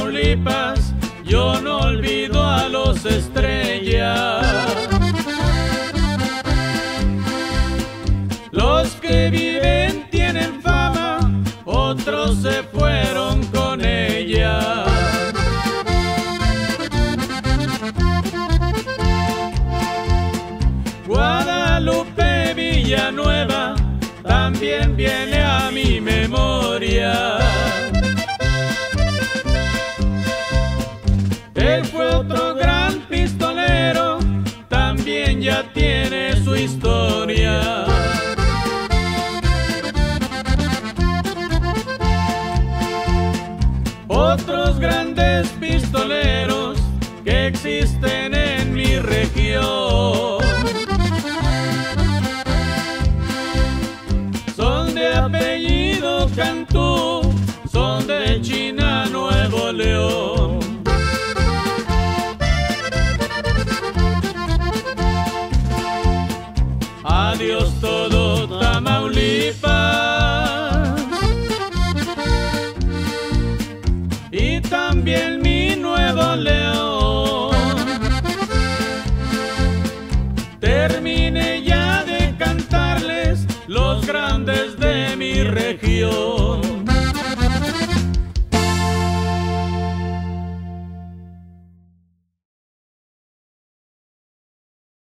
Tamaulipas, yo no olvido a los Estrellas. Los que viven tienen fama, otros se fueron con ella. Guadalupe Villanueva también viene a mi memoria. Él fue otro gran pistolero, también ya tiene su historia. Otros grandes pistoleros que existen en mi región son de apellido Cantú, son de China, Nuevo León. Adiós todo Tamaulipas y también mi Nuevo León. Terminé ya de cantarles los grandes de mi región.